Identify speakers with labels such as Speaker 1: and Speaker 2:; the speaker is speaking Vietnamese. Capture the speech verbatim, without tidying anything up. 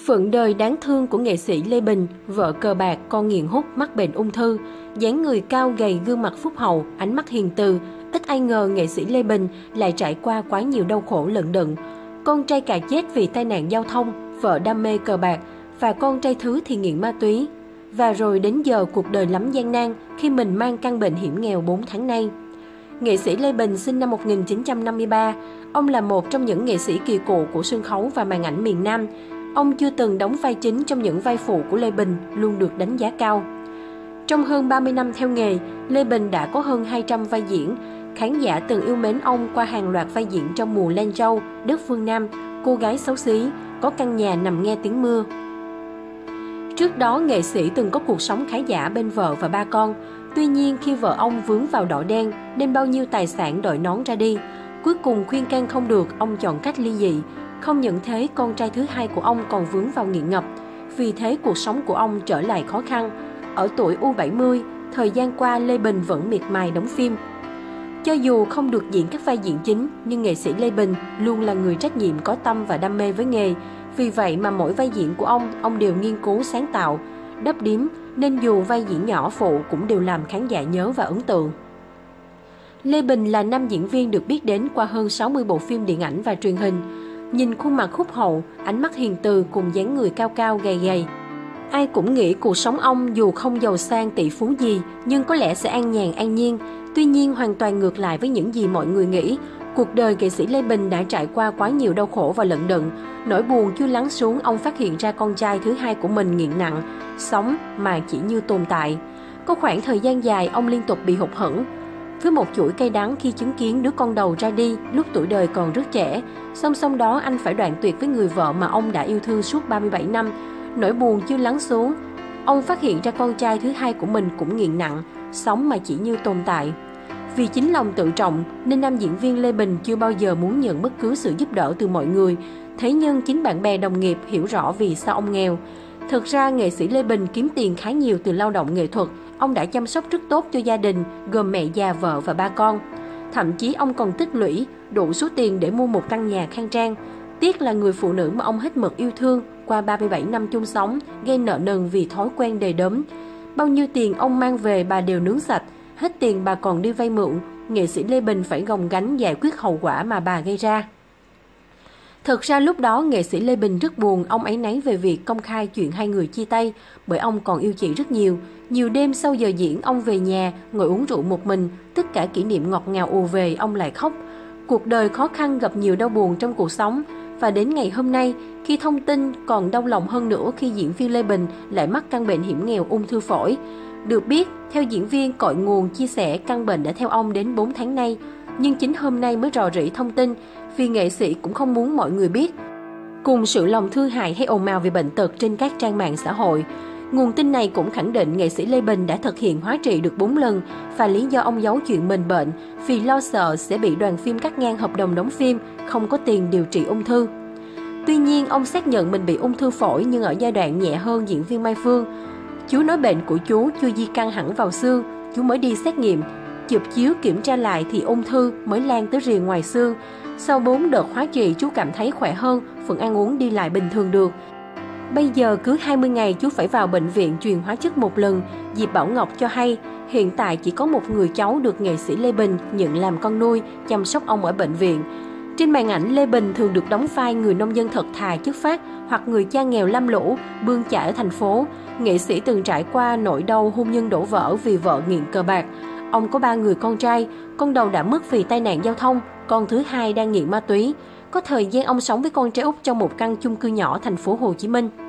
Speaker 1: Phận đời đáng thương của nghệ sĩ Lê Bình, vợ cờ bạc, con nghiện hút, mắc bệnh ung thư, dáng người cao gầy, gương mặt phúc hậu, ánh mắt hiền từ, ít ai ngờ nghệ sĩ Lê Bình lại trải qua quá nhiều đau khổ lận đận. Con trai cả chết vì tai nạn giao thông, vợ đam mê cờ bạc và con trai thứ thì nghiện ma túy. Và rồi đến giờ cuộc đời lắm gian nan khi mình mang căn bệnh hiểm nghèo bốn tháng nay. Nghệ sĩ Lê Bình sinh năm một nghìn chín trăm năm mươi ba, ông là một trong những nghệ sĩ kỳ cựu của sân khấu và màn ảnh miền Nam. Ông chưa từng đóng vai chính trong những vai phụ của Lê Bình, luôn được đánh giá cao. Trong hơn ba mươi năm theo nghề, Lê Bình đã có hơn hai trăm vai diễn. Khán giả từng yêu mến ông qua hàng loạt vai diễn trong Mùa Lan Châu, Đất Phương Nam, Cô gái xấu xí, Có căn nhà nằm nghe tiếng mưa. Trước đó, nghệ sĩ từng có cuộc sống khá giả bên vợ và ba con. Tuy nhiên, khi vợ ông vướng vào đỏ đen nên bao nhiêu tài sản đội nón ra đi. Cuối cùng khuyên can không được, ông chọn cách ly dị. Không những thế, con trai thứ hai của ông còn vướng vào nghiện ngập. Vì thế, cuộc sống của ông trở lại khó khăn. Ở tuổi u bảy mươi, thời gian qua Lê Bình vẫn miệt mài đóng phim. Cho dù không được diễn các vai diễn chính, nhưng nghệ sĩ Lê Bình luôn là người trách nhiệm, có tâm và đam mê với nghề. Vì vậy mà mỗi vai diễn của ông, ông đều nghiên cứu sáng tạo, đắp điếm, nên dù vai diễn nhỏ phụ cũng đều làm khán giả nhớ và ấn tượng. Lê Bình là nam diễn viên được biết đến qua hơn sáu mươi bộ phim điện ảnh và truyền hình. Nhìn khuôn mặt húc hậu, ánh mắt hiền từ cùng dáng người cao cao gầy gầy, ai cũng nghĩ cuộc sống ông dù không giàu sang tỷ phú gì, nhưng có lẽ sẽ an nhàn an nhiên. Tuy nhiên, hoàn toàn ngược lại với những gì mọi người nghĩ. Cuộc đời nghệ sĩ Lê Bình đã trải qua quá nhiều đau khổ và lận đận. Nỗi buồn chưa lắng xuống, ông phát hiện ra con trai thứ hai của mình nghiện nặng, sống mà chỉ như tồn tại. Có khoảng thời gian dài, ông liên tục bị hụt hẫng với một chuỗi cay đắng khi chứng kiến đứa con đầu ra đi lúc tuổi đời còn rất trẻ. Song song đó, anh phải đoạn tuyệt với người vợ mà ông đã yêu thương suốt ba mươi bảy năm. Nỗi buồn chưa lắng xuống, ông phát hiện ra con trai thứ hai của mình cũng nghiện nặng, sống mà chỉ như tồn tại. Vì chính lòng tự trọng nên nam diễn viên Lê Bình chưa bao giờ muốn nhận bất cứ sự giúp đỡ từ mọi người. Thế nhưng chính bạn bè đồng nghiệp hiểu rõ vì sao ông nghèo. Thực ra, nghệ sĩ Lê Bình kiếm tiền khá nhiều từ lao động nghệ thuật. Ông đã chăm sóc rất tốt cho gia đình, gồm mẹ già, vợ và ba con. Thậm chí ông còn tích lũy đủ số tiền để mua một căn nhà khang trang. Tiếc là người phụ nữ mà ông hết mực yêu thương qua ba mươi bảy năm chung sống gây nợ nần vì thói quen đề đốm. Bao nhiêu tiền ông mang về bà đều nướng sạch, hết tiền bà còn đi vay mượn. Nghệ sĩ Lê Bình phải gồng gánh giải quyết hậu quả mà bà gây ra. Thực ra lúc đó nghệ sĩ Lê Bình rất buồn, ông áy náy về việc công khai chuyện hai người chia tay, bởi ông còn yêu chị rất nhiều. Nhiều đêm sau giờ diễn, ông về nhà ngồi uống rượu một mình, tất cả kỷ niệm ngọt ngào ùa về, ông lại khóc. Cuộc đời khó khăn, gặp nhiều đau buồn trong cuộc sống. Và đến ngày hôm nay, khi thông tin còn đau lòng hơn nữa khi diễn viên Lê Bình lại mắc căn bệnh hiểm nghèo ung thư phổi. Được biết, theo diễn viên cội nguồn chia sẻ, căn bệnh đã theo ông đến bốn tháng nay. Nhưng chính hôm nay mới rò rỉ thông tin, vì nghệ sĩ cũng không muốn mọi người biết. Cùng sự lòng thương hại hay ồn ào về bệnh tật trên các trang mạng xã hội, nguồn tin này cũng khẳng định nghệ sĩ Lê Bình đã thực hiện hóa trị được bốn lần, và lý do ông giấu chuyện mình bệnh vì lo sợ sẽ bị đoàn phim cắt ngang hợp đồng đóng phim, không có tiền điều trị ung thư. Tuy nhiên, ông xác nhận mình bị ung thư phổi nhưng ở giai đoạn nhẹ hơn diễn viên Mai Phương. Chú nói bệnh của chú chưa di căn hẳn vào xương, chú mới đi xét nghiệm, chụp chiếu kiểm tra lại thì ung thư mới lan tới rìa ngoài xương. Sau bốn đợt hóa trị, chú cảm thấy khỏe hơn, vẫn ăn uống đi lại bình thường được. Bây giờ cứ hai mươi ngày chú phải vào bệnh viện truyền hóa chất một lần. Diệp Bảo Ngọc cho hay, hiện tại chỉ có một người cháu được nghệ sĩ Lê Bình nhận làm con nuôi, chăm sóc ông ở bệnh viện. Trên màn ảnh, Lê Bình thường được đóng vai người nông dân thật thà chất phác hoặc người cha nghèo lam lũ, bươn chải ở thành phố. Nghệ sĩ từng trải qua nỗi đau hôn nhân đổ vỡ vì vợ nghiện cờ bạc. Ông có ba người con trai, con đầu đã mất vì tai nạn giao thông, con thứ hai đang nghiện ma túy. Có thời gian ông sống với con trai út trong một căn chung cư nhỏ thành phố Hồ Chí Minh.